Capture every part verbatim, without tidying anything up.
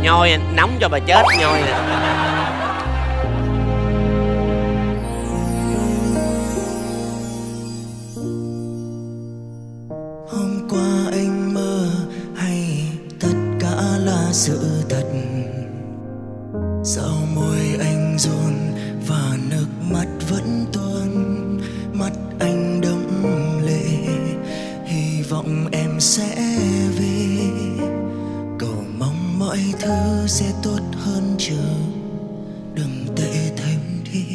Nhoi nóng cho bà chết nhoi nè. Hôm qua anh mơ hay tất cả là sự thật? Sao môi anh run và nước mắt vẫn tuôn, mắt anh đẫm lệ, hy vọng em sẽ về. Cầu mong mọi thứ sẽ tốt hơn chờ, đừng tệ thêm đi.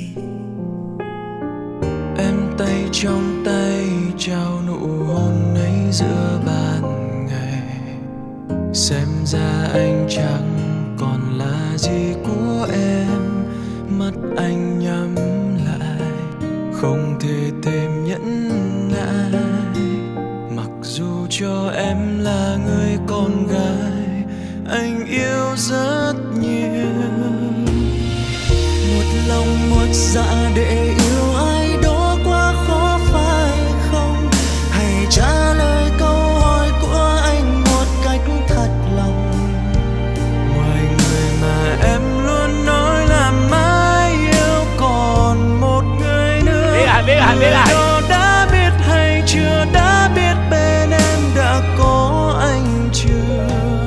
Em tay trong tay trao nụ hôn ấy giữa ban ngày, xem ra anh chẳng còn là gì của em. Mắt anh nhắm lại, không thể thêm nhẫn nại. Mặc dù cho em là người con gái anh yêu rất nhiều, một lòng một dạ để yêu ai đó quá khó phải không? Hãy trả lời câu hỏi của anh một cách thật lòng. Ngoài người mà em luôn nói là mãi yêu còn một người nữa. Biết rồi, biết rồi, biết rồi. Đã biết hay chưa, đã biết bên em đã có anh chưa?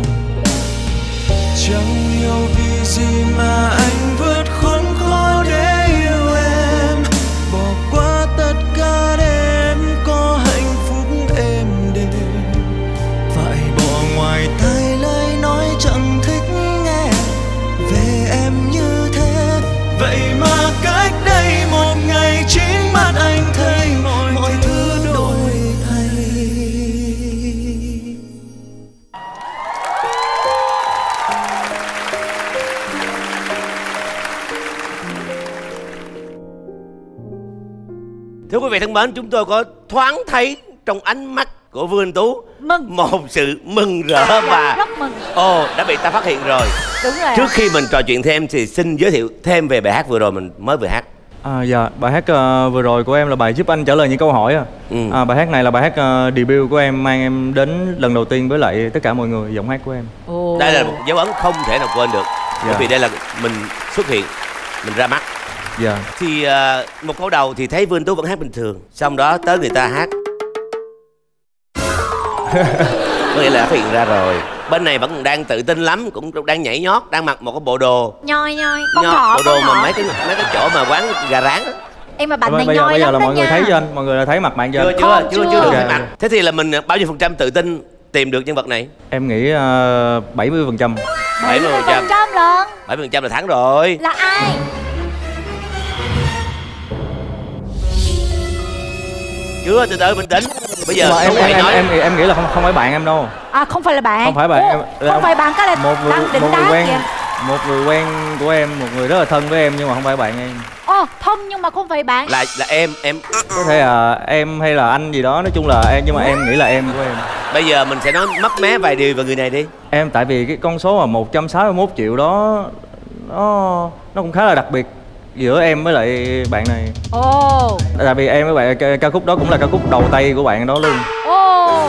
Chẳng hiểu vì gì mà anh vượt khốn khó để yêu em, bỏ qua tất cả để em có hạnh phúc êm đềm. Phải bỏ ngoài tai lời nói chẳng thích nghe về em như thế. Vậy mà cách đây một ngày chính mắt anh thấy mọi, mọi thứ đổi thay. Thưa quý vị thân mến, chúng tôi có thoáng thấy trong ánh mắt của Vương Anh Tú mừng, một sự mừng rỡ và rất mừng. ồ đã bị ta phát hiện rồi. Đúng rồi. Trước khi mình trò chuyện thêm thì xin giới thiệu thêm về bài hát vừa rồi mình mới vừa hát. À, dạ, bài hát uh, vừa rồi của em là bài giúp anh trả lời những câu hỏi. À. Ừ. À, bài hát này là bài hát uh, debut của em, mang em đến lần đầu tiên với lại tất cả mọi người, giọng hát của em. Ồ. Đây là một dấu ấn không thể nào quên được. Dạ. Bởi vì đây là mình xuất hiện, mình ra mắt. Dạ. Thì uh, một câu đầu thì thấy Vương Anh Tú vẫn hát bình thường, xong đó tới người ta hát có nghĩa là phát hiện ra rồi. Bên này vẫn còn đang tự tin lắm, cũng đang nhảy nhót, đang mặc một cái bộ đồ Nhoi nhoi, con nhót, thỏ, bộ đồ con mà thỏ. mấy cái mấy cái chỗ mà quán gà rán á. Em mà bạn này bây giờ, nhoi bây giờ lắm là đó mọi người nha. thấy chưa anh? Mọi người đã thấy mặt bạn chưa? Chưa anh? chưa Không, chưa chưa. chưa được Dạ, thấy mặt. dạ. Thế thì là mình bao nhiêu phần trăm tự tin tìm được nhân vật này? Em nghĩ uh, bảy mươi phần trăm. bảy mươi phần trăm. trăm lần. bảy mươi phần trăm là thắng rồi. Là ai? Chưa, từ từ bình tĩnh. Bây giờ Mà em không em phải em, nói. em em nghĩ là không không phải bạn em đâu. À không phải là bạn. Không phải bạn Ủa, em. Là không phải bạn, cái là một người, đang định một người đá quen, kìa. một người quen của em, một người rất là thân với em nhưng mà không phải bạn em. Ồ, thân nhưng mà không phải bạn. Là là em em Có thể là em hay là anh gì đó, nói chung là em, nhưng mà em nghĩ là em của em. Bây giờ mình sẽ nói mấp mé vài điều về người này đi. Em tại vì cái con số mà một trăm sáu mươi mốt triệu đó nó nó cũng khá là đặc biệt giữa em với lại bạn này. Ồ. Tại vì em với bạn ca, ca khúc đó cũng là ca khúc đầu tay của bạn đó luôn. Ồ.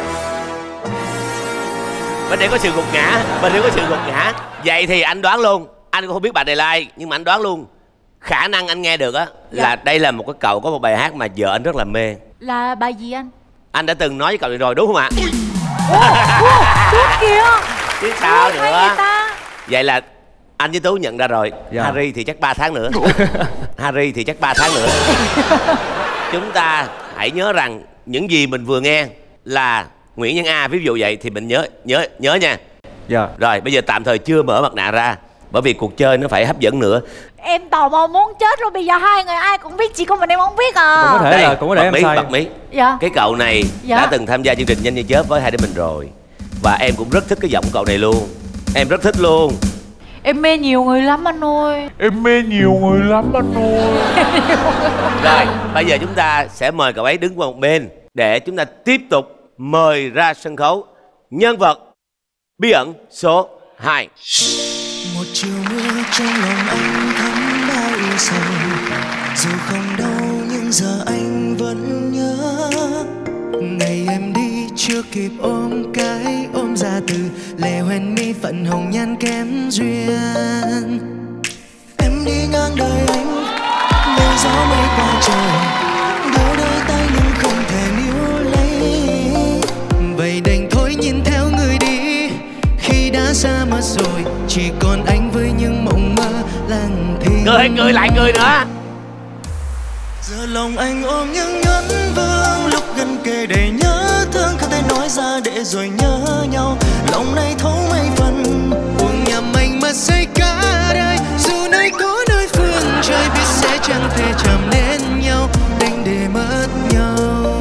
Bên đây có sự gục ngã, bên đây có sự gục ngã. Vậy thì anh đoán luôn, anh cũng không biết bạn này là ai, nhưng mà anh đoán luôn khả năng anh nghe được á Dạ. là đây là một cái cậu có một bài hát mà vợ anh rất là mê. Là bài gì anh? Anh đã từng nói với cậu này rồi đúng không ạ? Chút kìa. Chứ sao Ủa, hay nữa. vậy ta? Vậy là anh với Tú nhận ra rồi. Dạ. Harry thì chắc ba tháng nữa. Harry thì chắc ba tháng nữa. Chúng ta hãy nhớ rằng những gì mình vừa nghe là Nguyễn Nhân A, ví dụ vậy thì mình nhớ nhớ nhớ nha. Dạ. Rồi bây giờ tạm thời chưa mở mặt nạ ra, bởi vì cuộc chơi nó phải hấp dẫn nữa. Em tò mò muốn chết luôn, bây giờ hai người ai cũng biết, chỉ có mình em không biết à. Cũng có thể Đây, là cũng có thể bật em mí, sai. bật mí. Dạ. Cái cậu này Dạ. đã từng tham gia chương trình Nhanh Như Chớp với hai đứa mình rồi. Và em cũng rất thích cái giọng cậu này luôn. Em rất thích luôn. Em mê nhiều người lắm anh ơi. Em mê nhiều người lắm anh ơi. Rồi bây giờ chúng ta sẽ mời cậu ấy đứng qua một bên để chúng ta tiếp tục mời ra sân khấu nhân vật bí ẩn số hai. Một chiều mưa trong lòng anh thấm bao yêu sầu, dù không đau nhưng giờ anh vẫn nhớ ngày em đi chưa kịp ôm cái ôm ra từ lệ hoen mi phận hồng nhan kém duyên. Em đi ngang đời anh như gió mây qua trời, đưa đôi tay nhưng không thể níu lấy. Vậy đành thôi nhìn theo người đi, khi đã xa mất rồi chỉ còn anh với những mộng mơ lặng thinh. Cười cười lại cười nữa. Giờ lòng anh ôm những nhẫn vương, lúc gần kề đầy nhớ thương không thể nói ra để rồi nhớ nhau. Lòng này thấu mấy phần buông nhầm anh mà say cả đời, dù nơi có nơi phương trời biết sẽ chẳng thể chạm đến nhau, đành để mất nhau.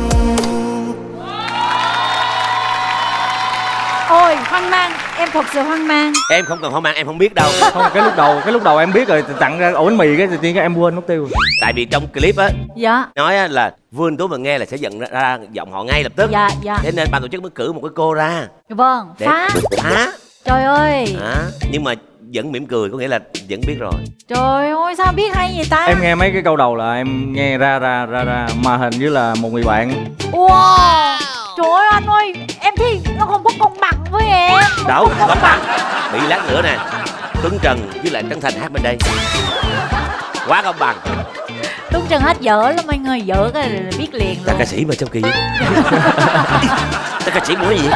Ôi hoang mang, em thật sự hoang mang. Em không cần hoang mang, em không biết đâu. Không, cái lúc đầu cái lúc đầu em biết rồi, tặng ra ổ bánh mì cái tự nhiên cái em quên mất tiêu rồi. Tại vì trong clip á, Dạ. nói á là Vương Tú mà nghe là sẽ nhận ra, ra giọng họ ngay lập tức. Dạ dạ. Thế nên ban tổ chức mới cử một cái cô ra Vâng, để phá. phá. Trời ơi. À, nhưng mà vẫn mỉm cười, có nghĩa là vẫn biết rồi. Trời ơi sao biết hay vậy ta. Em nghe mấy cái câu đầu là em nghe ra ra ra ra mà hình như là một người bạn. Wow. Trời ơi anh ơi, em thấy nó không có công bằng với em. Đâu, công bằng. Bị lát nữa nè, Tuấn Trần với lại Trấn Thành hát bên đây. Quá công bằng. Tuấn Trần hát dở lắm anh ơi, dở cái là biết liền Ta luôn. ca sĩ mà trong kỳ. Ta ca sĩ muốn gì?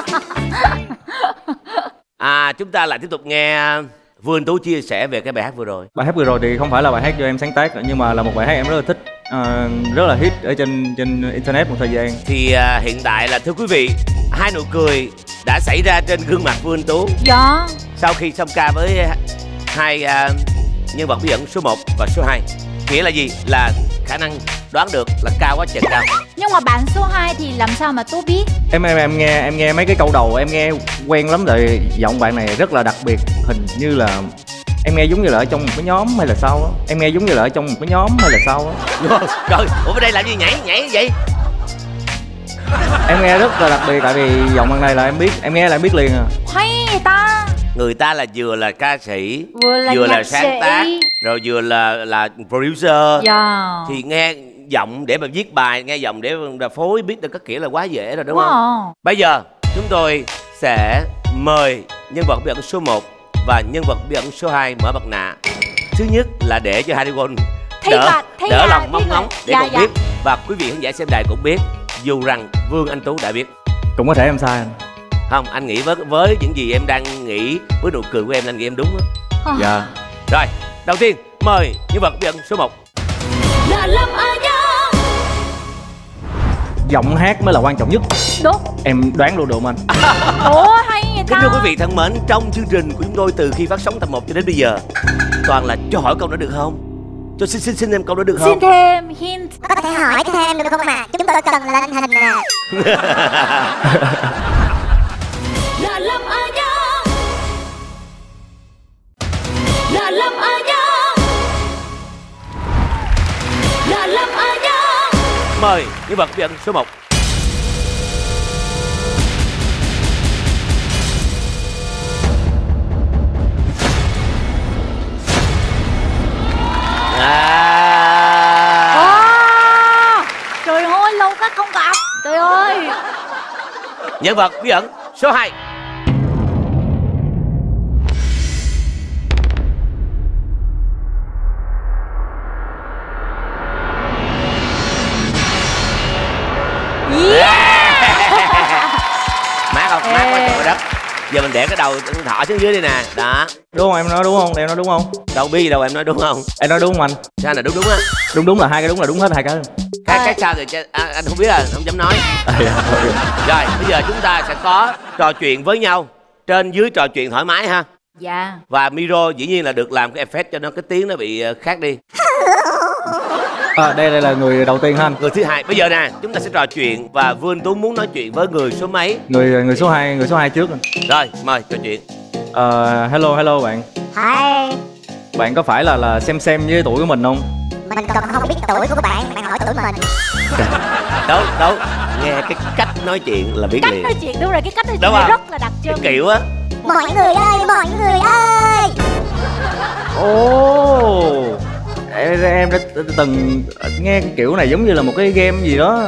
À, chúng ta lại tiếp tục nghe Vương Tú chia sẻ về cái bài hát vừa rồi. Bài hát vừa rồi thì không phải là bài hát do em sáng tác nhưng mà là một bài hát em rất là thích, uh, rất là hit ở trên trên internet một thời gian. Thì à, hiện tại là thưa quý vị, hai nụ cười đã xảy ra trên gương mặt Vương Tú Dạ. sau khi song ca với hai à, nhân vật bí ẩn số một và số hai. Nghĩa là gì? Là khả năng đoán được là cao quá trời cao. Nhưng mà bạn số hai thì làm sao mà Tú biết? Em em em nghe em nghe mấy cái câu đầu em nghe quen lắm, tại giọng bạn này rất là đặc biệt, hình như là em nghe giống như là ở trong một cái nhóm hay là sao á. Em nghe giống như là ở trong một cái nhóm hay là sao á. Rồi, rồi, ủa bên đây làm gì nhảy nhảy vậy? Em nghe rất là đặc biệt, tại vì giọng bạn này là em biết, em nghe là em biết liền à. Hay vậy ta. Người ta là vừa là ca sĩ, Vừa là vừa nhạc là sáng sĩ. tác, rồi vừa là là producer. Dạ. Thì nghe giọng để mà viết bài, nghe giọng để mà phối biết được các kiểu là quá dễ rồi đúng Wow. không? Bây giờ chúng tôi sẽ mời nhân vật bí ẩn số một và nhân vật bí ẩn số hai mở mặt nạ. Thứ nhất là để cho Harigon Thấy đỡ, bà- thấy đỡ bà lòng biết mong rồi. ngóng để Dạ, còn dạ. biết. Và quý vị khán giả xem đài cũng biết, dù rằng Vương Anh Tú đã biết. Cũng có thể em sai anh. Không, anh nghĩ với với những gì em đang nghĩ, với nụ cười của em, anh nghĩ em đúng á. À. Dạ. Rồi, đầu tiên mời nhân vật bí ẩn số một. Là Lâm A Nhã. Giọng hát mới là quan trọng nhất. Đúng. Em đoán luôn được không anh? Ủa hay vậy ta. Kính thưa quý vị thân mến, trong chương trình của chúng tôi từ khi phát sóng tập một cho đến bây giờ, toàn là cho hỏi câu đó được không? Cho xin xin xin em câu đó được không? Xin thêm hint. Có thể hỏi thêm em được không ạ? Chúng tôi cần lên hình nè. Là Lâm A Nhã. Là Lâm A Nhã. Là Lâm A Nhã. Mời nhân vật bí ẩn số một. À. À, trời ơi lâu quá không gặp. Trời ơi. Nhân vật bí ẩn số hai. Mát không? Mát quá trời đất. Giờ mình để cái đầu thỏ xuống dưới đi nè. Đó. Đúng không? Em nói đúng không? Em nói đúng không? Đâu biết gì đâu, em nói đúng không? Em nói đúng không anh? Sao là đúng đúng á? Đúng đúng là hai cái đúng là đúng hết hai cái. Cái cái sao thì cha- à, anh không biết à, không dám nói. À, dạ, ok. Rồi, bây giờ chúng ta sẽ có trò chuyện với nhau. Trên dưới trò chuyện thoải mái ha. Dạ. Và micro dĩ nhiên là được làm cái effect cho nó cái tiếng nó bị ờ, khác đi. À, đây đây là người đầu tiên ha anh. Người thứ hai. Bây giờ nè, chúng ta sẽ trò chuyện và Vương Tú muốn nói chuyện với người số mấy? Người người số hai, người số hai trước anh. Rồi, mời trò chuyện. Ờ, hello hello bạn. Hi. Bạn có phải là là xem xem với tuổi của mình không? Mình còn không biết tuổi của bạn, bạn hỏi tuổi mình. Đâu, đâu. Nghe cái cách nói chuyện là biết Cách liền. nói chuyện đúng rồi, cái cách nói Đúng chuyện này không? rất là đặc Cái trưng. kiểu á. Mọi người ơi, mọi người ơi. Ồ, em, em đã từng nghe cái kiểu này giống như là một cái game gì đó. Ủa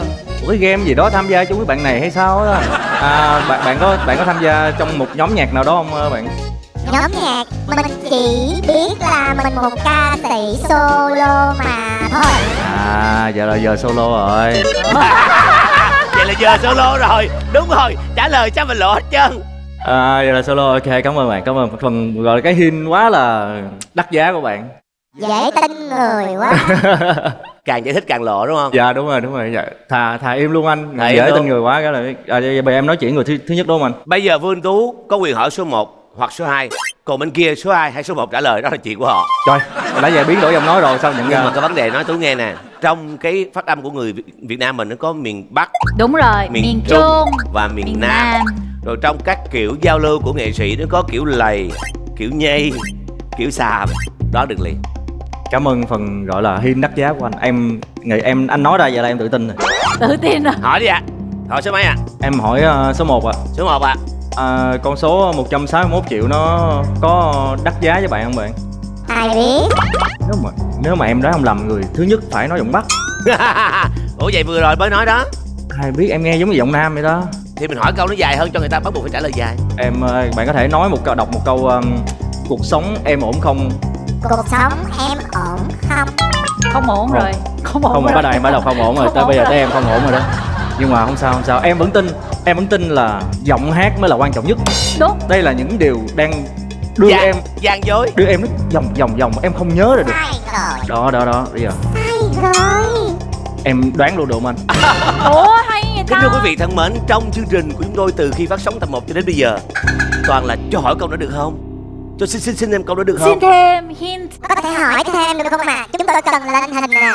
cái game gì đó tham gia chung với bạn này hay sao á? À, bạn bạn có bạn có tham gia trong một nhóm nhạc nào đó không bạn? Nhóm nhạc mình chỉ biết là mình một ca sĩ solo mà thôi. À, giờ là giờ solo rồi. Vậy là giờ solo rồi. Đúng rồi, trả lời cho mình lộ hết trơn. À, giờ là solo. Ok, cảm ơn bạn, cảm ơn phần gọi là cái hint quá là đắt giá của bạn. Dễ tin người quá. Càng giải thích càng lộ đúng không? Dạ đúng rồi, đúng rồi. Dạ. Thà thà im luôn anh. Thà dễ im tin luôn. người quá cái là. À, bây em nói chuyện người thứ, thứ nhất đúng không anh? Bây giờ Vương Tú có quyền hỏi số một hoặc số hai. Còn bên kia số hai hay số một trả lời đó là chuyện của họ. Trời, đã giờ biến đổi giọng nói rồi sao nhận Nhưng ra? mà cái vấn đề nói Tú nghe nè, trong cái phát âm của người Việt Nam mình nó có miền Bắc, Đúng rồi, miền, miền Trung, Trung, và miền, miền Nam. Nam. Rồi trong các kiểu giao lưu của nghệ sĩ nó có kiểu lầy, kiểu nhây, kiểu xàm. Đó được liền. Cảm ơn phần gọi là hint đắt giá của anh. Em nghĩ em anh nói ra vậy là em tự tin rồi. Tự tin rồi. Hỏi đi ạ. Hỏi số mấy ạ? Em hỏi uh, số một ạ. Số một ạ. À, con số một trăm sáu mươi mốt triệu nó có đắt giá với bạn không bạn? Ai biết. Nếu mà nếu mà em đoán không lầm, người thứ nhất phải nói giọng Bắc. Ủa vậy vừa rồi mới nói đó. Ai biết, em nghe giống như giọng Nam vậy đó. Thì mình hỏi câu nó dài hơn cho người ta bắt buộc phải trả lời dài. Em uh, bạn có thể nói một câu, đọc một câu um, cuộc sống em ổn không? Cuộc sống em ổn không? Không ổn rồi. Không ổn Không, rồi. bắt đầu em bắt đầu không ổn rồi. Không Tới ổn bây giờ rồi. tới em không ổn rồi đó. Nhưng mà không sao không sao. Em vẫn tin, em vẫn tin là giọng hát mới là quan trọng nhất. Đúng. Đây là những điều đang đưa Gian, em gian dối. đưa em nó vòng vòng vòng em không nhớ ra được. Sai rồi. Đó đó đó, bây giờ Sai rồi. em đoán luôn được không anh? Ủa hay vậy Kính ta. thưa quý vị thân mến, trong chương trình của chúng tôi từ khi phát sóng tập một cho đến bây giờ toàn là cho hỏi câu đó được không? Cho xin xin xin em câu đó được không? Xin thêm hint. Có thể hỏi thêm được không ạ? Chúng tôi cần lên hình nè.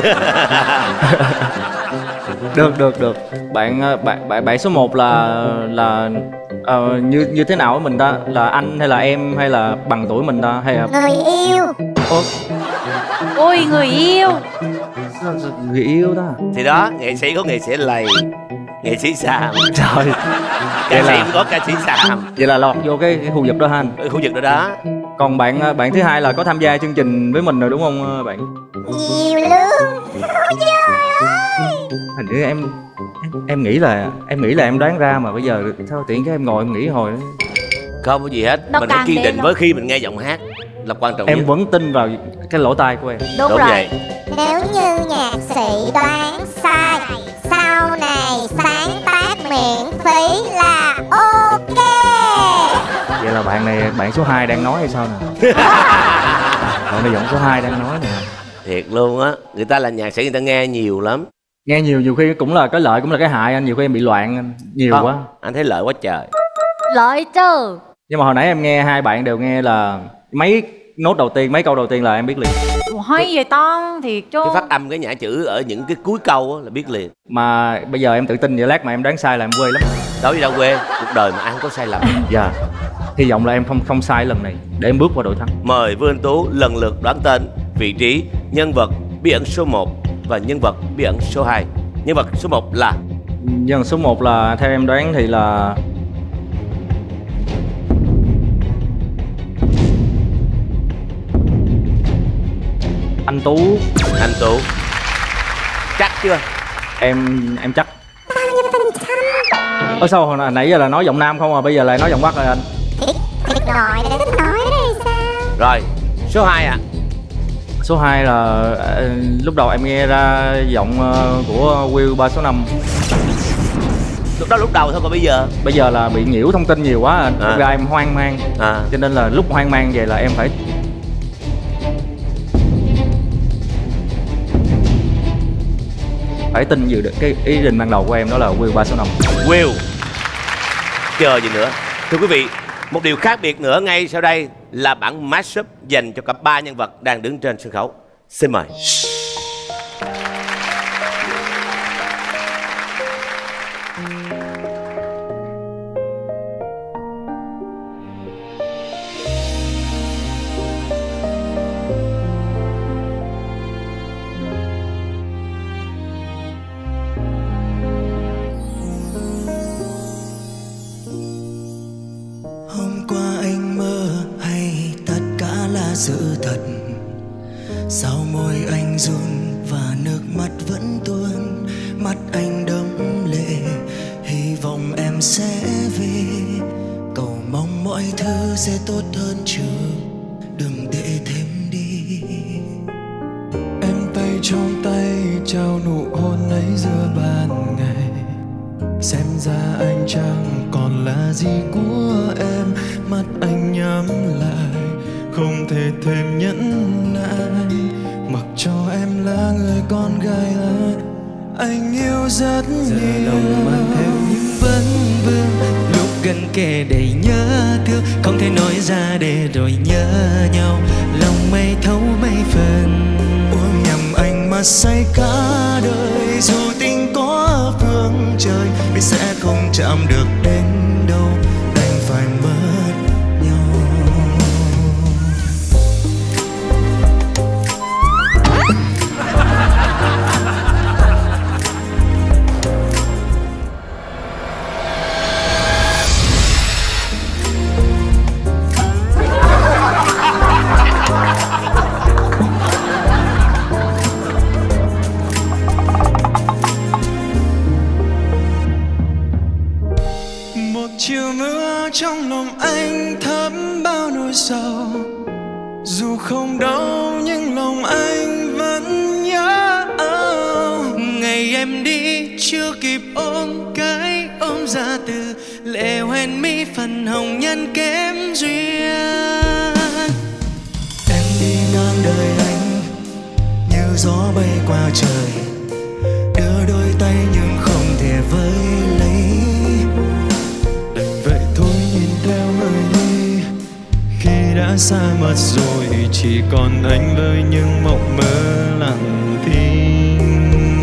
Được được được. Bạn ờ, bạn bạn bạn số một là là ờ, như như thế nào với mình ta? Là anh hay là em hay là bằng tuổi mình ta hay là Người yêu. Ô, Ôi người yêu. người yêu ta? Thì đó, nghệ sĩ có nghệ sĩ lầy, nghệ sĩ xàm, Trời. ca Vậy sĩ là cũng có ca sĩ xàm. vậy là lọt vô cái, cái khu vực đó ha anh. Ở khu vực đó đó. Còn bạn ờ, bạn thứ hai là có tham gia chương trình với mình rồi đúng không ờ, bạn? Nhiều lắm. Ôi trời ơi. Hình như em em, em nghĩ là em nghĩ là em đoán ra mà bây giờ sao tiện cái em ngồi em nghĩ hồi Không có gì hết. Nó Mình hãy càng kiên đen định lắm. với khi mình nghe giọng hát là quan trọng em nhất. vẫn tin vào cái lỗ tai của em. Đúng, Đúng rồi. vậy. Nếu như nhạc sĩ đoán sai, sau này sáng tác miễn phí là ok. Vậy là bạn này bạn số hai đang nói hay sao nè? Bạn này giọng số hai đang nói nè. Thiệt luôn á, người ta là nhạc sĩ người ta nghe nhiều lắm. Nghe nhiều nhiều khi cũng là cái lợi cũng là cái hại anh, nhiều khi em bị loạn anh. Nhiều Không, quá. anh thấy lợi quá trời. Lợi chứ. Nhưng mà hồi nãy em nghe hai bạn đều nghe là mấy nốt đầu tiên, mấy câu đầu tiên là em biết liền. Ủa, hay vậy ta. Thiệt chứ. Cái phát âm cái nhã chữ ở những cái cuối câu á là biết liền. Mà bây giờ em tự tin vậy, lát mà em đoán sai là em quê lắm. Đâu đi đâu quê, cuộc đời mà ai không có sai lầm. Dạ. Hy vọng là em không không sai lần này để em bước qua đội thắng. Mời Vương Tú lần lượt đoán tên, vị trí, nhân vật bí ẩn số một và nhân vật bí ẩn số hai. Nhân vật số một là Nhân số một là theo em đoán thì là anh Tú. anh Tú. Chắc chưa? Em em chắc. Ơ sao hồi nãy giờ là nói giọng Nam không à, bây giờ lại nói giọng Bắc rồi anh. Thiệt, thiệt nói để thích nói đây sao? Rồi, số hai ạ. Số hai là ờ, lúc đầu em nghe ra giọng ờ, của Will ba số năm. Lúc đó lúc đầu thôi, còn bây giờ Bây giờ là bị nhiễu thông tin nhiều quá anh. À. Ra em hoang mang. à, Cho nên là lúc hoang mang vậy là em phải phải tin dự được cái ý định ban đầu của em, đó là Will ba số năm. Will. Chờ gì nữa. Thưa quý vị, một điều khác biệt nữa ngay sau đây là bản mashup dành cho cả ba nhân vật đang đứng trên sân khấu. Xin mời. Hôm qua anh mơ hay tất cả là sự thật? Sao môi anh run và nước mắt vẫn tuôn, mắt anh đẫm em sẽ về. Cầu mong mọi thứ sẽ tốt hơn chứ đừng tệ thêm đi. Em tay trong tay trao nụ hôn ấy giữa ban ngày. Xem ra anh chẳng còn là gì của em. Mắt anh nhắm lại không thể thêm nhẫn nại. Mặc cho em là người con gái lớn anh yêu rất nhiều. Giờ lòng mang theo những vấn vương, lúc gần kề đầy nhớ thương, không thể nói ra để rồi nhớ nhau. Lòng mây thấu mấy phần, uống nhầm anh mà say cả đời. Dù tình có phương trời, biết sẽ không chạm được đến đâu, đành phải mất nhau. Chiều mưa trong lòng anh thấm bao nỗi sầu. Dù không đau nhưng lòng anh vẫn nhớ. Ngày em đi chưa kịp ôm cái ôm ra từ, lệ hoen mi phần hồng nhân kém duyên. Em đi ngang đời anh như gió bay qua trời, đưa đôi tay nhưng không thể với lấy. Đã xa mất rồi, chỉ còn anh với những mộng mơ lặng thinh.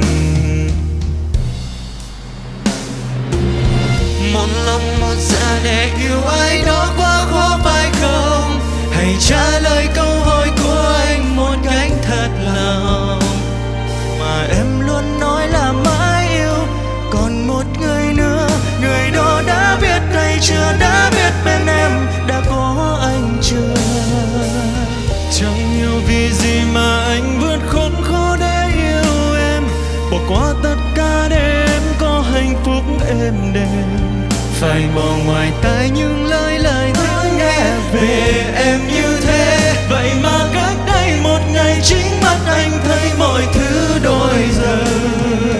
Một lòng một dạ để yêu ai đó quá khó phải không? Hãy trả lời câu hỏi của anh một cách thật lòng. Mà em luôn nói là mãi yêu, còn một người nữa, người đó đã biết hay chưa, đã biết bên em đã có anh chưa? Chẳng hiểu vì gì mà anh vượt khốn khó để yêu em, bỏ qua tất cả để em có hạnh phúc êm đềm. Phải bỏ ngoài tai những lời lời nói nghe về em như thế. Vậy mà cách đây một ngày chính mắt anh thấy mọi thứ đổi rời.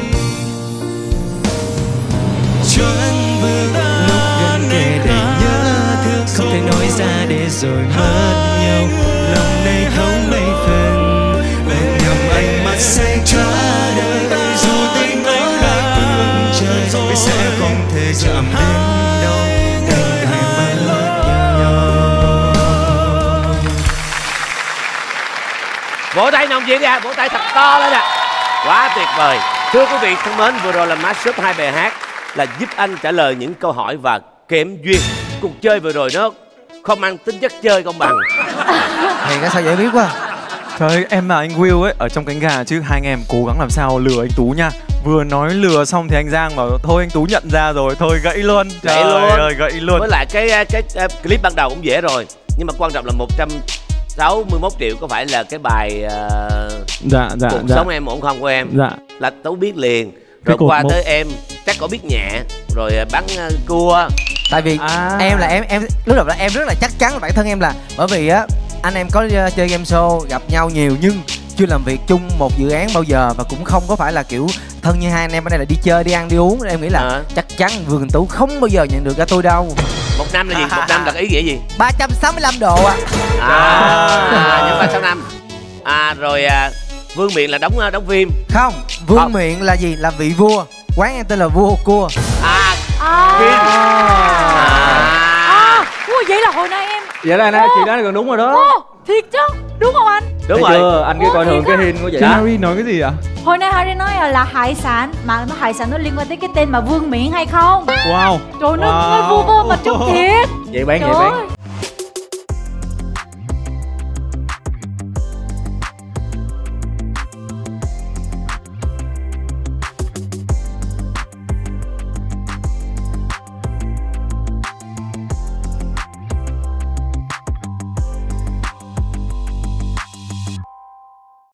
Choáng váng lúc gần kề để nhớ thương, không thể nói ra để rồi mất nhau. Lòng này thấu mấy phần, bên nhầm anh mắt say cả đời. Dù tình anh khác phương trời, biết sẽ không thể chạm đến đâu, đành phải mất nhau. Vỗ tay nồng diện đi ạ, vỗ tay thật to lên ạ. Quá tuyệt vời. Thưa quý vị thân mến, vừa rồi là mashup hai bài hát là giúp anh trả lời những câu hỏi và kém duyên. Cuộc chơi vừa rồi nó không mang tính chất chơi công bằng. Thì cái sao dễ biết quá. Trời ơi, em là anh Will ấy, ở trong cánh gà chứ. Hai anh em cố gắng làm sao lừa anh Tú nha. Vừa nói lừa xong thì anh Giang bảo thôi anh Tú nhận ra rồi, thôi gãy luôn. Gãy Trời luôn. ơi, gãy luôn. Với lại cái cái, cái clip ban đầu cũng dễ rồi, nhưng mà quan trọng là một trăm sáu mươi mốt triệu có phải là cái bài uh, dạ dạ cuộc dạ. sống em ổn không của em. Dạ. Là Tú biết liền. Rồi qua một... tới em chắc có biết nhẹ rồi bắn uh, cua. Tại vì à. em là em em lúc đầu là em rất là chắc chắn là bản thân em là, bởi vì á anh em có uh, chơi game show gặp nhau nhiều nhưng chưa làm việc chung một dự án bao giờ, và cũng không có phải là kiểu thân như hai anh em ở đây là đi chơi đi ăn đi uống. Em nghĩ là à. chắc chắn Vườn Tú không bao giờ nhận được cả tôi đâu. Một năm là gì? Một năm là cái ý nghĩa gì? ba trăm sáu mươi lăm độ ạ. À, à nhân ba sáu năm. À rồi à, Vương Miện là đóng đóng phim. Không, Vương không. Miện là gì? Là vị vua. Quán em tên là Vua Cua. À, à. Kim. À. À. Ủa, vậy là hồi nay em. Vậy là anh chị nói gần đúng rồi đó. Ồ, thiệt chứ, đúng không anh? Đúng Thấy rồi. chưa? Anh cứ coi thường cái hình của vậy đó. Harry nói cái gì ạ? Hồi nay Harry nói là, là hải sản, mà nó hải sản nó liên quan tới cái tên mà Vương Miện hay không? Wow. Trời, nó wow. nói vua vua mà trúng thiệt. Vậy bán, Trời vậy bán. ơi.